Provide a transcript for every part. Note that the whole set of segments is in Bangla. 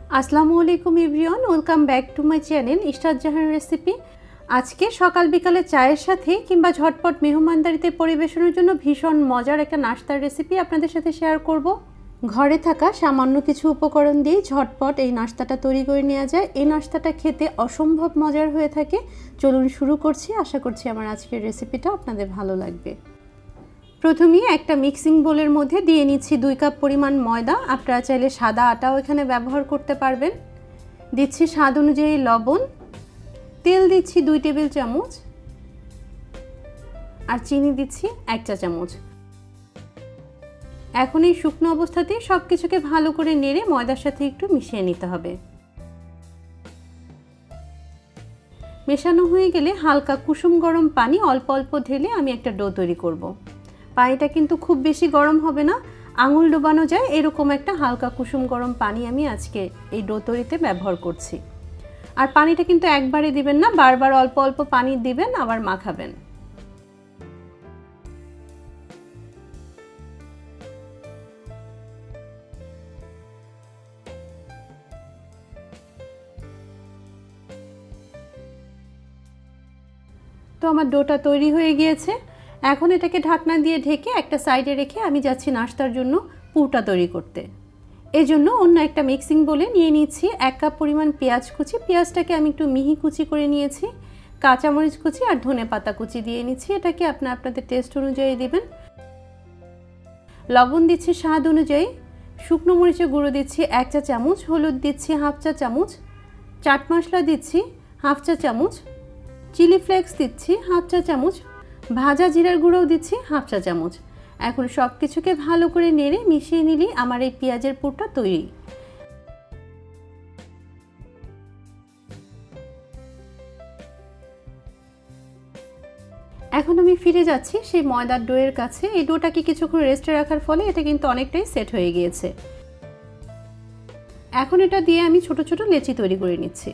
আসসালামু আলাইকুম everyone, welcome back to my channel Ishrat Jahan recipe. আজকে সকাল বিকালে চায়ের সাথে কিংবা ঝটপট মেহমানদারিতে পরিবেশনের জন্য ভীষণ মজার একটা নাস্তার রেসিপি আপনাদের সাথে শেয়ার করব। ঘরে থাকা সামান্য কিছু উপকরণ দিয়ে ঝটপট এই নাস্তাটা তৈরি করে নেওয়া যায়। এই নাস্তাটা খেতে অসম্ভব মজার হয়ে থাকে। চলুন শুরু করছি। আশা করছি আমার আজকের রেসিপিটা আপনাদের ভালো লাগবে। প্রথমেই একটা মিক্সিং বোলের মধ্যে দিয়ে নিচ্ছি 2 কাপ পরিমাণ ময়দা। আপনারা চাইলে সাদা আটাও এখানে ব্যবহার করতে পারবেন। দিচ্ছি স্বাদ অনুযায়ী লবণ, তেল দিচ্ছি 2 টেবিল চামচ, আর চিনি দিচ্ছি 1 চা চামচ। এখন এই শুকনো অবস্থাতেই সব কিছুকে ভালো করে নেড়ে ময়দার সাথে একটু মিশিয়ে নিতে হবে। মেশানো হয়ে গেলে হালকা কুসুম গরম পানি অল্প অল্প ঢেলে আমি একটা ডো তৈরি করব। পানিটা কিন্তু খুব বেশি গরম হবে না, আঙুল ডোবানো যায় এরকম একটা হালকা কুসুম গরম পানি আমি আজকে এই ডো তৈরিতে ব্যবহার করছি। আর পানিটা কিন্তু একবারে দিবেন না, বারবার অল্প অল্প পানি দিবেন, আবার মাখাবেন। তো আমার ডোটা তৈরি হয়ে গিয়েছে। এখন এটাকে ঢাকনা দিয়ে ঢেকে একটা সাইডে রেখে আমি যাচ্ছি নাস্তার জন্য পুরটা তৈরি করতে। এই জন্য অন্য একটা মিক্সিং বোলে নিয়ে নিচ্ছি 1 কাপ পরিমাণ পেঁয়াজ কুচি। পেঁয়াজটাকে আমি একটু মিহি কুচি করে নিয়েছি। কাঁচামরিচ কুচি আর ধনেপাতা কুচি দিয়ে নিচ্ছি। এটাকে আপনাদের টেস্ট অনুযায়ী দিবেন। লবণ দিচ্ছি স্বাদ অনুযায়ী, শুকনো মরিচের গুঁড়ো দিচ্ছি 1 চা চামচ, হলুদ দিচ্ছি 1/2 চা চামচ, চাট মশলা দিচ্ছি 1/2 চা চামচ, চিলি ফ্লেক্স দিচ্ছি 1/2 চা চামচ, ভাজা জিরার গুঁড়োও দিচ্ছি 1/2 চা চামচ। এখন সব কিছুকে ভালো করে নেড়ে মিশিয়ে নিলেই আমার এই পেঁয়াজের পুরটা তৈরি। এখন আমি ফিরে যাচ্ছি সেই ময়দার ডোয়ের কাছে। এই ডোটাকে কিছুক্ষণ রেস্টে রাখার ফলে এটা কিন্তু অনেকটাই সেট হয়ে গিয়েছে। এখন এটা দিয়ে আমি ছোট ছোট লেচি তৈরি করে নিচ্ছি।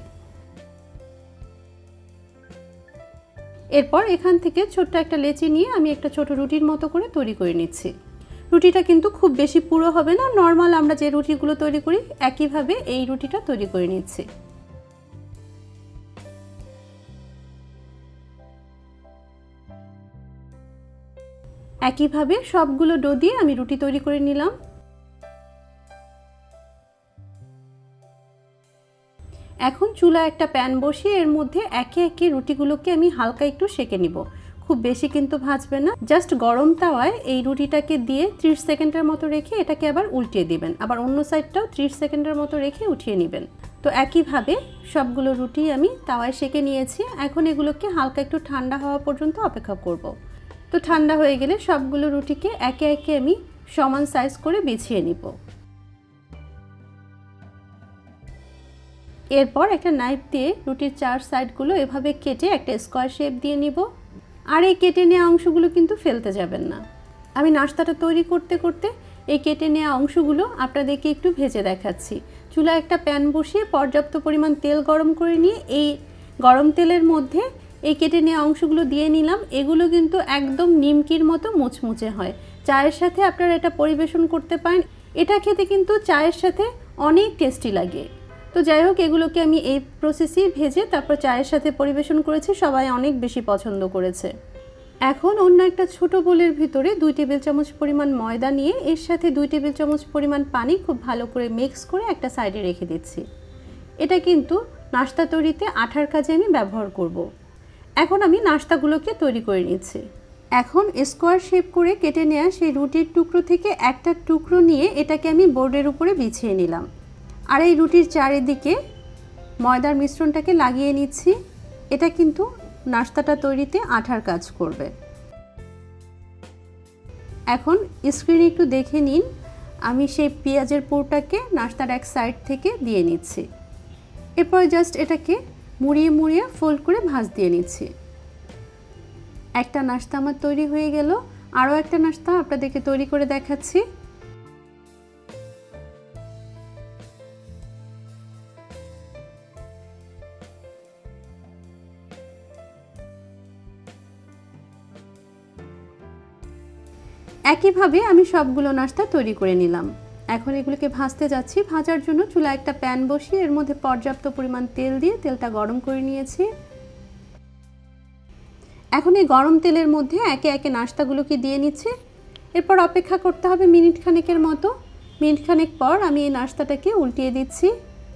এরপর এখান থেকে ছোট্ট একটা লেচি নিয়ে আমি একটা ছোট রুটির মতো করে তৈরি করে নিচ্ছি। রুটিটা কিন্তু খুব বেশি পুরো হবে না, নর্মাল আমরা যে রুটিগুলো তৈরি করি একইভাবে এই রুটিটা তৈরি করে নিচ্ছি। একইভাবে সবগুলো ডো দিয়ে আমি রুটি তৈরি করে নিলাম। এখন চুলায় একটা প্যান বসিয়ে এর মধ্যে একে একে রুটিগুলোকে আমি হালকা একটু সেঁকে নিব। খুব বেশি কিন্তু ভাজবেন না, জাস্ট গরম তাওয়ায় এই রুটিটাকে দিয়ে 30 সেকেন্ডের মতো রেখে এটাকে আবার উল্টিয়ে দিবেন, আবার অন্য সাইডটাও 30 সেকেন্ডের মতো রেখে উঠিয়ে নেবেন। তো একইভাবে সবগুলো রুটি আমি তাওয়ায় সেঁকে নিয়েছি। এখন এগুলোকে হালকা একটু ঠান্ডা হওয়া পর্যন্ত অপেক্ষা করব। তো ঠান্ডা হয়ে গেলে সবগুলো রুটিকে একে একে আমি সমান সাইজ করে বিছিয়ে নিব। এরপর একটা নাইফ দিয়ে রুটির 4 সাইডগুলো এভাবে কেটে একটা স্কোয়ার শেপ দিয়ে নিব। আর এই কেটে নেওয়া অংশগুলো কিন্তু ফেলতে যাবেন না। আমি নাস্তাটা তৈরি করতে করতে এই কেটে নেওয়া অংশগুলো আপনাদেরকে একটু ভেজে দেখাচ্ছি। চুলায় একটা প্যান বসিয়ে পর্যাপ্ত পরিমাণ তেল গরম করে নিয়ে এই গরম তেলের মধ্যে এই কেটে নেওয়া অংশগুলো দিয়ে নিলাম। এগুলো কিন্তু একদম নিমকির মতো মুচমুচে হয়। চায়ের সাথে আপনারা এটা পরিবেশন করতে পারেন। এটা খেতে কিন্তু চায়ের সাথে অনেক টেস্টি লাগে। তো যাই হোক, এগুলোকে আমি এই প্রসেসেই ভেজে তারপর চায়ের সাথে পরিবেশন করেছি। সবাই অনেক বেশি পছন্দ করেছে। এখন অন্য একটা ছোট বোলের ভিতরে 2 টেবিল চামচ পরিমাণ ময়দা নিয়ে এর সাথে 2 টেবিল চামচ পরিমাণ পানি খুব ভালো করে মিক্স করে একটা সাইডে রেখে দিচ্ছি। এটা কিন্তু নাস্তা তৈরিতে আঠার কাজে আমি ব্যবহার করব। এখন আমি নাস্তাগুলোকে তৈরি করে নিচ্ছি। এখন স্কোয়ার শেপ করে কেটে নেওয়া সেই রুটির টুকরো থেকে একটা টুকরো নিয়ে এটাকে আমি বোর্ডের উপরে বিছিয়ে নিলাম। আর এই রুটির চারিদিকে ময়দার মিশ্রণটাকে লাগিয়ে নিচ্ছি। এটা কিন্তু নাস্তাটা তৈরিতে আঠার কাজ করবে। এখন স্ক্রিনে একটু দেখে নিন, আমি সেই পেঁয়াজের পুরটাকে নাস্তার এক সাইড থেকে দিয়ে নিচ্ছি। এরপর জাস্ট এটাকে মুড়িয়ে মুড়িয়ে ফোল্ড করে ভাঁজ দিয়ে নিচ্ছি। একটা নাস্তা আমার তৈরি হয়ে গেল। আরও একটা নাস্তা আপনাদেরকে তৈরি করে দেখাচ্ছি। একইভাবে আমি সবগুলো নাস্তা তৈরি করে নিলাম। এখন এগুলোকে ভাজতে যাচ্ছি। ভাজার জন্য চুলায় একটা প্যান বসিয়ে এর মধ্যে পর্যাপ্ত পরিমাণ তেল দিয়ে তেলটা গরম করে নিয়েছি। এখন এই গরম তেলের মধ্যে একে একে নাস্তাগুলোকে দিয়ে নিচ্ছি। এরপর অপেক্ষা করতে হবে মিনিট খানেকের মতো। মিনিট খানেক পর আমি এই নাস্তাটাকে উল্টিয়ে দিচ্ছি।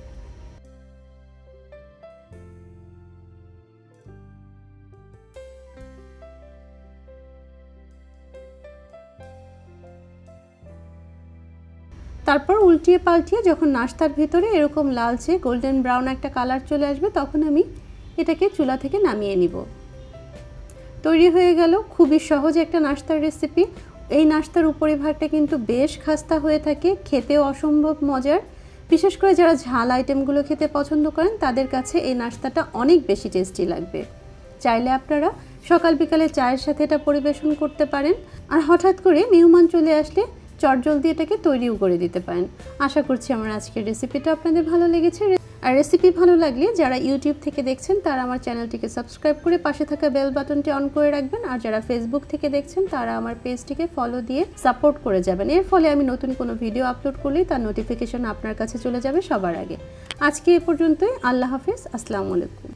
তারপর উল্টিয়ে পাল্টিয়ে যখন নাস্তার ভিতরে এরকম লালচে গোল্ডেন ব্রাউন একটা কালার চলে আসবে তখন আমি এটাকে চুলা থেকে নামিয়ে নিব। তৈরি হয়ে গেল খুবই সহজ একটা নাস্তার রেসিপি। এই নাস্তার উপরিভাগটা কিন্তু বেশ খাস্তা হয়ে থাকে, খেতেও অসম্ভব মজার। বিশেষ করে যারা ঝাল আইটেমগুলো খেতে পছন্দ করেন তাদের কাছে এই নাস্তাটা অনেক বেশি টেস্টি লাগবে। চাইলে আপনারা সকাল বিকালে চায়ের সাথে এটা পরিবেশন করতে পারেন। আর হঠাৎ করে মেহমান চলে আসলে চটজলদি এটাকে তৈরিও করে দিতে পারেন। আশা করছি আমার আজকের রেসিপিটা আপনাদের ভালো লেগেছে। আর রেসিপি ভালো লাগলে যারা ইউটিউব থেকে দেখছেন তারা আমার চ্যানেলটিকে সাবস্ক্রাইব করে পাশে থাকা বেল বাটনটি অন করে রাখবেন। আর যারা ফেসবুক থেকে দেখছেন তারা আমার পেজটিকে ফলো দিয়ে সাপোর্ট করে যাবেন। এর ফলে আমি নতুন কোনো ভিডিও আপলোড করলেই তার নোটিফিকেশন আপনার কাছে চলে যাবে সবার আগে। আজকে এ পর্যন্তই। আল্লাহ হাফেজ। আসসালামু আলাইকুম।